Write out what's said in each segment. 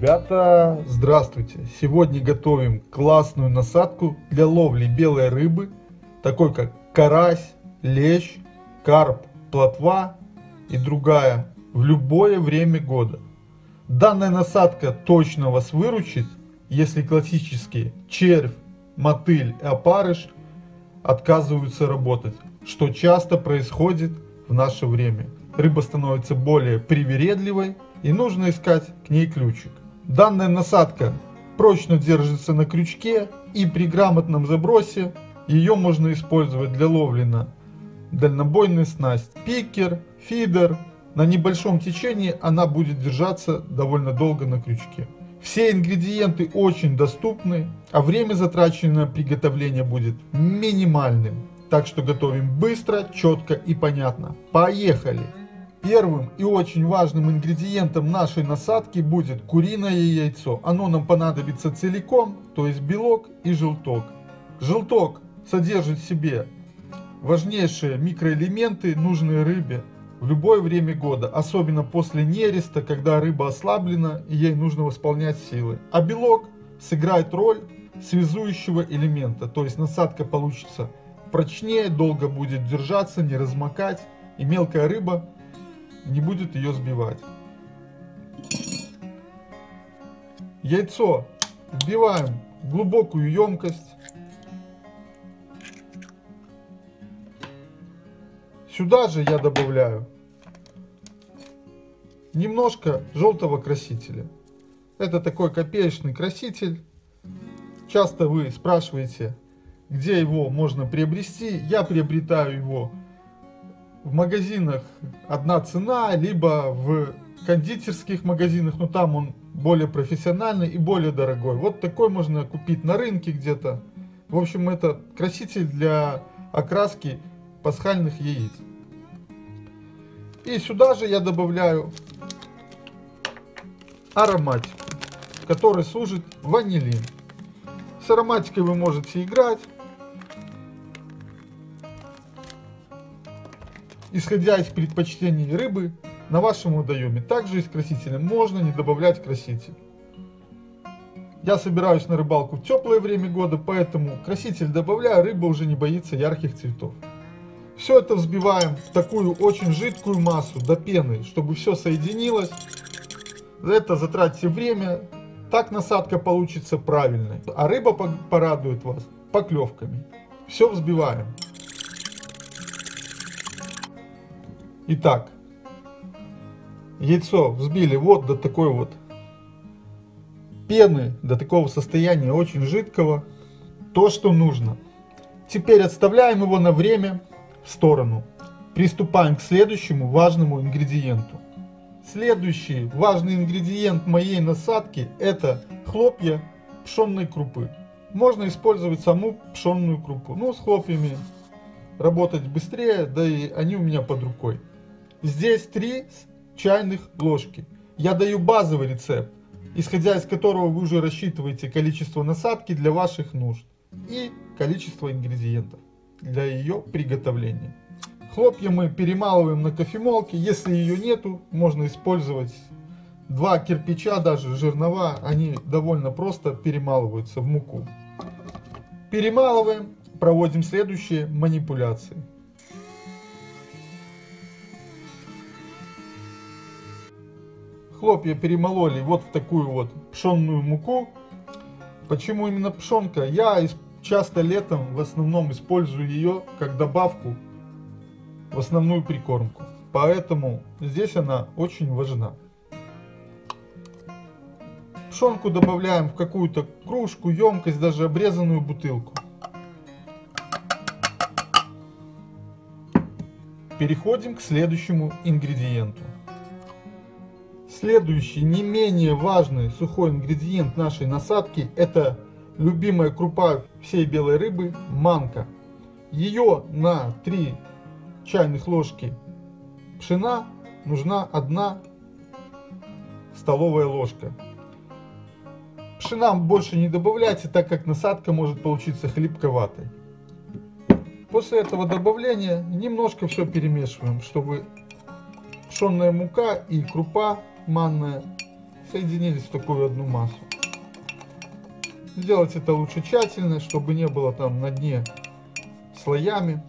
Ребята, здравствуйте! Сегодня готовим классную насадку для ловли белой рыбы, такой как карась, лещ, карп, плотва и другая, в любое время года. Данная насадка точно вас выручит, если классические червь, мотыль и опарыш отказываются работать, что часто происходит в наше время. Рыба становится более привередливой и нужно искать к ней ключик. Данная насадка прочно держится на крючке, и при грамотном забросе ее можно использовать для ловли на дальнобойную снасть, пикер, фидер. На небольшом течении она будет держаться довольно долго на крючке. Все ингредиенты очень доступны, а время, затраченное на приготовление, будет минимальным. Так что готовим быстро, четко и понятно. Поехали! Первым и очень важным ингредиентом нашей насадки будет куриное яйцо. Оно нам понадобится целиком, то есть белок и желток. Желток содержит в себе важнейшие микроэлементы, нужные рыбе в любое время года, особенно после нереста, когда рыба ослаблена и ей нужно восполнять силы. А белок сыграет роль связующего элемента, то есть насадка получится прочнее, долго будет держаться, не размокать, и мелкая рыба не будет ее сбивать. Яйцо вбиваем в глубокую емкость. Сюда же я добавляю немножко желтого красителя. Это такой копеечный краситель. Часто вы спрашиваете, где его можно приобрести. Я приобретаю его в магазинах одна цена, либо в кондитерских магазинах, но там он более профессиональный и более дорогой. Вот такой можно купить на рынке где-то. В общем, это краситель для окраски пасхальных яиц. И сюда же я добавляю ароматику, который служит ванилин. С ароматикой вы можете играть, исходя из предпочтений рыбы на вашем водоеме. Также и с красителем можно не добавлять краситель. Я собираюсь на рыбалку в теплое время года, поэтому краситель добавляю, рыба уже не боится ярких цветов. Все это взбиваем в такую очень жидкую массу до пены, чтобы все соединилось. За это затратьте время, так насадка получится правильной. А рыба порадует вас поклевками. Все взбиваем. Итак, яйцо взбили вот до такой вот пены, до такого состояния очень жидкого. То, что нужно. Теперь отставляем его на время в сторону. Приступаем к следующему важному ингредиенту. Следующий важный ингредиент моей насадки — это хлопья пшенной крупы. Можно использовать саму пшенную крупу. Но с хлопьями работать быстрее, да и они у меня под рукой. Здесь 3 чайных ложки. Я даю базовый рецепт, исходя из которого вы уже рассчитываете количество насадки для ваших нужд и количество ингредиентов для ее приготовления. Хлопья мы перемалываем на кофемолке. Если ее нету, можно использовать 2 кирпича, даже жернова. Они довольно просто перемалываются в муку. Перемалываем, проводим следующие манипуляции. Хлопья перемололи вот в такую вот пшенную муку. Почему именно пшенка? Я часто летом в основном использую ее как добавку в основную прикормку. Поэтому здесь она очень важна. Пшенку добавляем в какую-то кружку, емкость, даже обрезанную бутылку. Переходим к следующему ингредиенту. Следующий, не менее важный сухой ингредиент нашей насадки — это любимая крупа всей белой рыбы — манка. Ее на 3 чайных ложки пшена нужна 1 столовая ложка. Пшена больше не добавляйте, так как насадка может получиться хлипковатой. После этого добавления немножко все перемешиваем, чтобы пшенная мука и крупа манная соединились в такую одну массу. Сделать это лучше тщательно, чтобы не было там на дне слоями.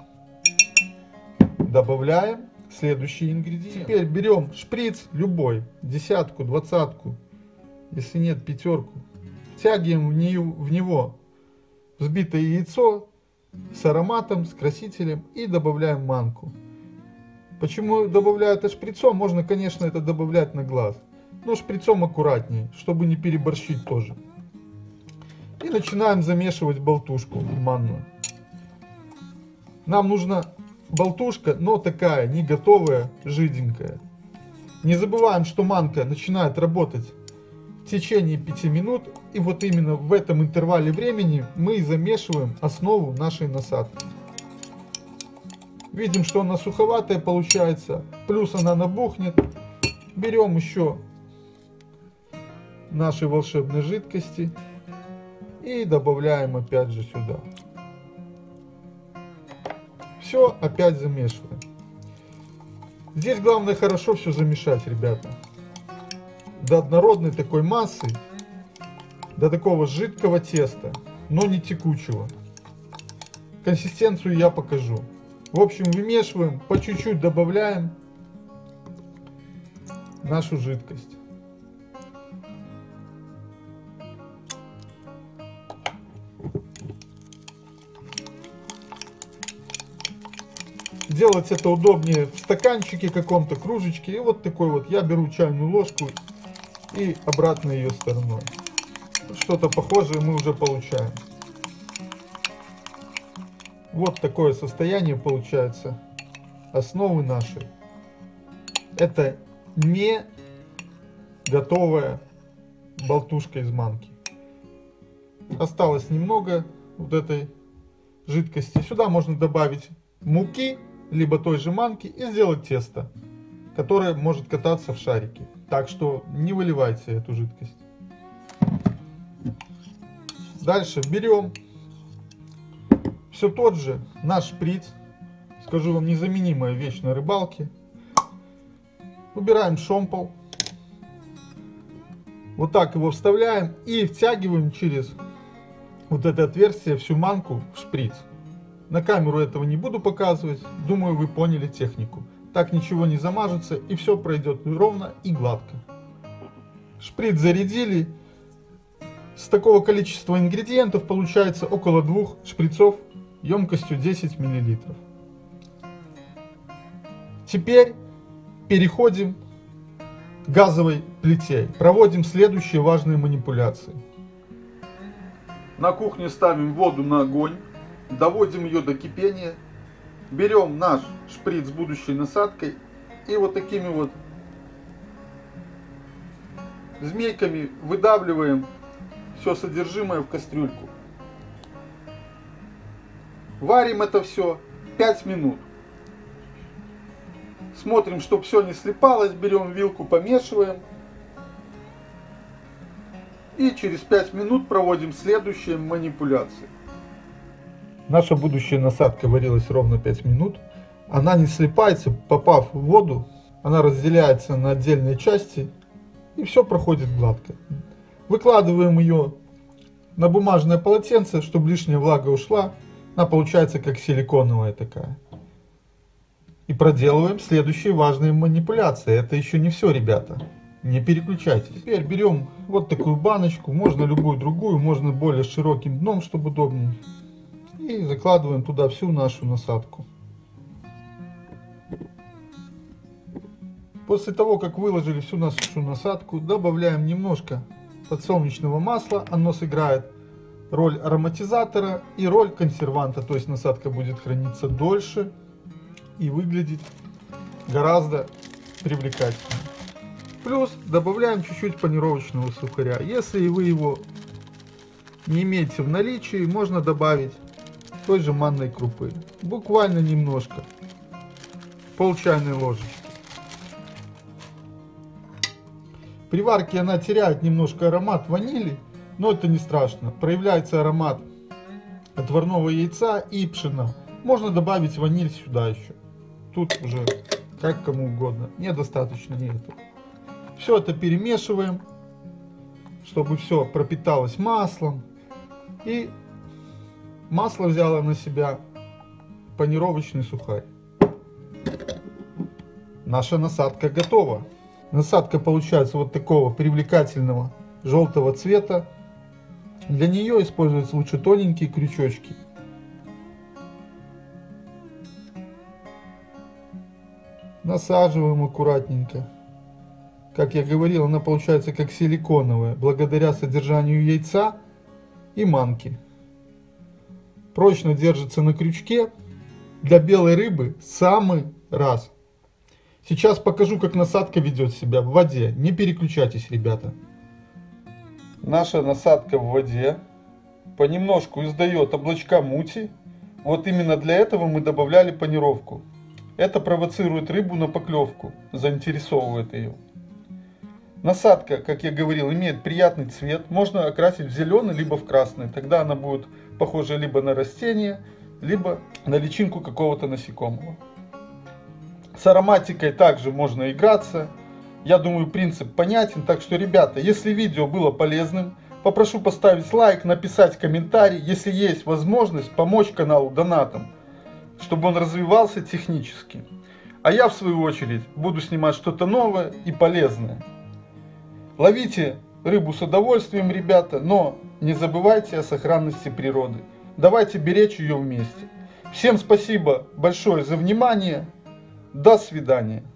Добавляем следующие ингредиенты. Теперь берем шприц любой, десятку, двадцатку, если нет пятерку. Втягиваем в него взбитое яйцо с ароматом, с красителем и добавляем манку. Почему добавляю это шприцом? Можно, конечно, это добавлять на глаз, но шприцом аккуратнее, чтобы не переборщить тоже. И начинаем замешивать болтушку манную. Нам нужна болтушка, но такая, не готовая, жиденькая. Не забываем, что манка начинает работать в течение 5 минут. И вот именно в этом интервале времени мы замешиваем основу нашей насадки. Видим, что она суховатая получается, плюс она набухнет. Берем еще нашей волшебной жидкости и добавляем опять же сюда. Все опять замешиваем. Здесь главное хорошо все замешать, ребята. До однородной такой массы, до такого жидкого теста, но не текучего. Консистенцию я покажу. В общем, вымешиваем, по чуть-чуть добавляем нашу жидкость. Делать это удобнее в стаканчике каком-то, кружечке. И вот такой вот я беру чайную ложку и обратно ее стороной. Что-то похожее мы уже получаем. Вот такое состояние получается основы нашей. Это не готовая болтушка из манки. Осталось немного вот этой жидкости. Сюда можно добавить муки, либо той же манки, и сделать тесто, которое может кататься в шарике. Так что не выливайте эту жидкость. Дальше берем все тот же наш шприц. Скажу вам, незаменимая вещь на рыбалке. Убираем шомпол. Вот так его вставляем и втягиваем через вот это отверстие всю манку в шприц. На камеру этого не буду показывать. Думаю, вы поняли технику. Так ничего не замажется и все пройдет ровно и гладко. Шприц зарядили. С такого количества ингредиентов получается около 2 шприцов емкостью 10 мл. Теперь переходим к газовой плите. Проводим следующие важные манипуляции. На кухне ставим воду на огонь. Доводим ее до кипения. Берем наш шприц с будущей насадкой и вот такими вот змейками выдавливаем все содержимое в кастрюльку. Варим это все 5 минут. Смотрим, чтобы все не слипалось. Берем вилку, помешиваем. И через 5 минут проводим следующие манипуляции. Наша будущая насадка варилась ровно 5 минут. Она не слипается, попав в воду. Она разделяется на отдельные части. И все проходит гладко. Выкладываем ее на бумажное полотенце, чтобы лишняя влага ушла. Она получается как силиконовая такая. И проделываем следующие важные манипуляции. Это еще не все, ребята. Не переключайтесь. Теперь берем вот такую баночку. Можно любую другую. Можно более широким дном, чтобы удобнее. И закладываем туда всю нашу насадку. После того, как выложили всю нашу насадку, добавляем немножко подсолнечного масла. Оно сыграет роль ароматизатора и роль консерванта. То есть насадка будет храниться дольше и выглядеть гораздо привлекательнее. Плюс добавляем чуть-чуть панировочного сухаря. Если вы его не имеете в наличии, можно добавить той же манной крупы. Буквально немножко. Пол чайной ложечки. При варке она теряет немножко аромат ванили, но это не страшно. Проявляется аромат отварного яйца и пшена. Можно добавить ваниль сюда еще. Тут уже как кому угодно. Мне достаточно этого. Все это перемешиваем, чтобы все пропиталось маслом. И масло взяло на себя панировочный сухарь. Наша насадка готова. Насадка получается вот такого привлекательного желтого цвета. Для нее используются лучше тоненькие крючочки. Насаживаем аккуратненько. Как я говорил, она получается как силиконовая, благодаря содержанию яйца и манки. Прочно держится на крючке. Для белой рыбы самый раз. Сейчас покажу, как насадка ведет себя в воде. Не переключайтесь, ребята. Наша насадка в воде понемножку издает облачка мути. Вот именно для этого мы добавляли панировку. Это провоцирует рыбу на поклевку, заинтересовывает ее. Насадка, как я говорил, имеет приятный цвет. Можно окрасить в зеленый, либо в красный. Тогда она будет похожа либо на растение, либо на личинку какого-то насекомого. С ароматикой также можно играться. Я думаю, принцип понятен. Так что, ребята, если видео было полезным, попрошу поставить лайк, написать комментарий. Если есть возможность, помочь каналу донатом, чтобы он развивался технически. А я, в свою очередь, буду снимать что-то новое и полезное. Ловите рыбу с удовольствием, ребята, но не забывайте о сохранности природы. Давайте беречь ее вместе. Всем спасибо большое за внимание. До свидания.